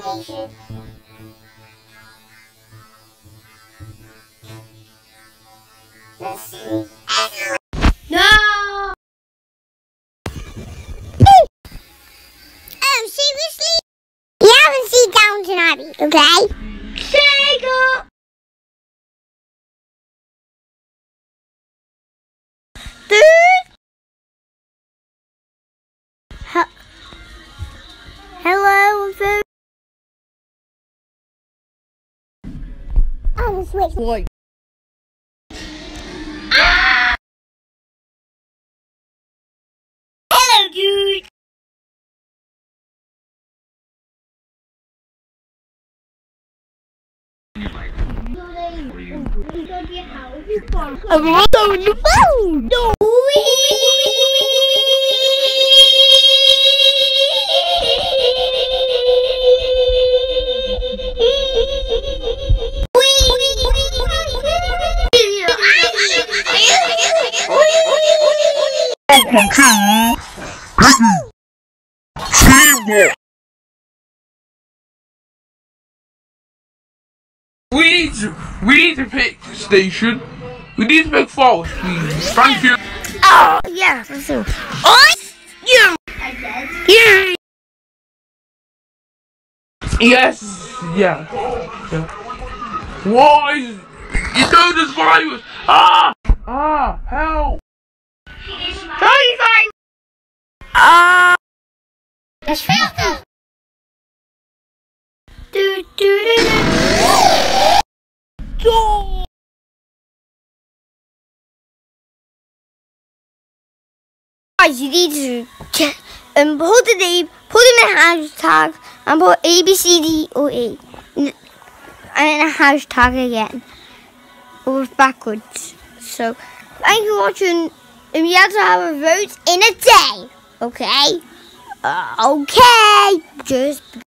station. Let's see. No! Oh, seriously? You haven't seen Downton Abbey, okay? Sega! Hello, food. Oh, the switch. Boy. Ah! Hello, dude. I'm also in the phone. No. We need to pick station. We need to pick forest, please. Thank you. Oh, yeah. Oh, you. Yeah. Yes. Yeah. Why? You know this virus. Help. Sorry. It's faster. Guys, you need to check and put the name, put in a hashtag, and put ABCDOA and a hashtag again. Or backwards. So, thank you for watching. And we have to have a vote in a day. Okay? Okay. Just